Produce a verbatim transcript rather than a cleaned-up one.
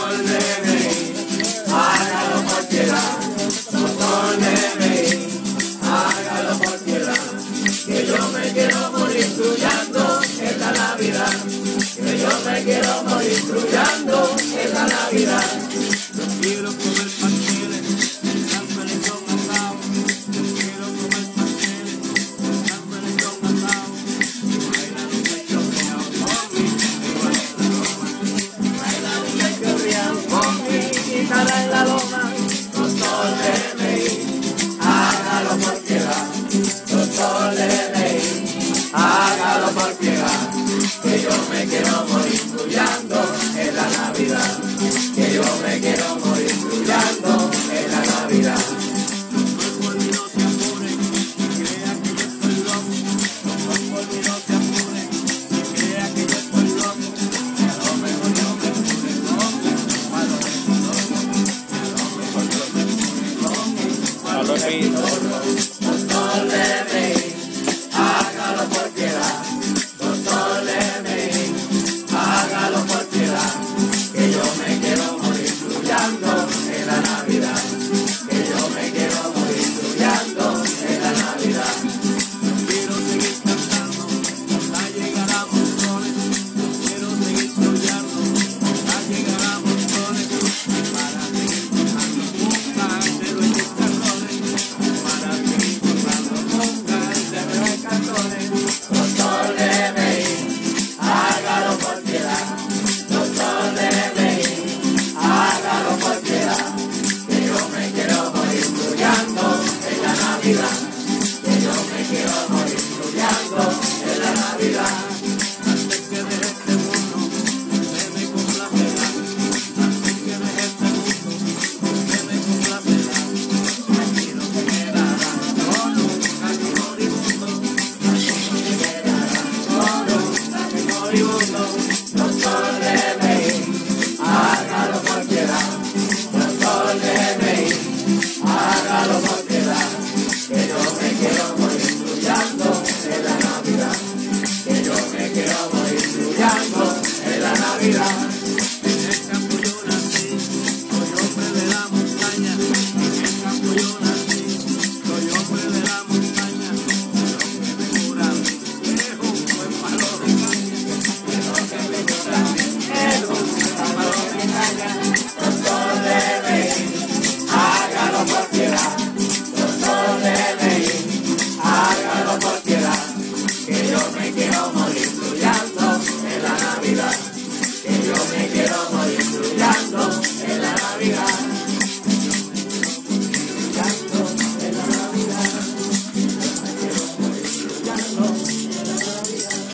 Doctor Lemey, hágalo por piedad. Doctor Lemey, hágalo por piedad. Que yo me quiero morir trullando en la Navidad. Que yo me quiero morir trullando en la Navidad. Yo quiero comer pasteles, dándole con asado. Yo quiero comer pasteles, dándole con asado. Y bailar un cachorreado con mi Bailar un cachorreado con mi guitarra en la loma. Doctor Lemey, hágalo por piedad. Doctor Lemey, hágalo por piedad. Que yo me quiero morir trullando en la Navidad. Que yo me quiero morir trullando en la Navidad. Los por mí no se apuren, ni crean que yo estoy loco. Los por mí no se apuren, ni crean que yo estoy loco. Que a lo mejor yo me puse con mi palo de pitorro. Que a lo mejor yo me puse con mi palo de pitorro. Doctor Lemey, hágalo por piedad. Doctor Lemey, hágalo por piedad. Que yo me quiero morir trullando en la Navidad. Que yo me quiero morir trullando en la Navidad. Quiero seguir cantando hasta llegar a montones. Quiero seguir trullando hasta llegar a montones. Para seguir tocando congas de los cantones. Para seguir tocando congas de los cantones. Doctor Lemey, hágalo por piedad. Doctor Lemey, hágalo por piedad. Que yo me quiero morir trullando en la Navidad. Que yo me quiero morir trullando en la Navidad. Antes que deje este mundo, usted me complacerá. Antes que deje este mundo, usted me complacerá. Aquí no se quedará solo un aquí moribundo. Aquí no se quedará solo un aquí moribundo. Doctor Lemey, hágalo por piedad. Doctor Lemey, hágalo por piedad. Que yo me quiero morir trullando en la Navidad. Que yo me quiero morir trullando en la Navidad. En el campo yo nací, soy hombre de la montaña. En el campo yo nací, soy hombre de la montaña. Lo que me cura mi viejo fue palo de caña. Que lo que me cura es un palo de caña.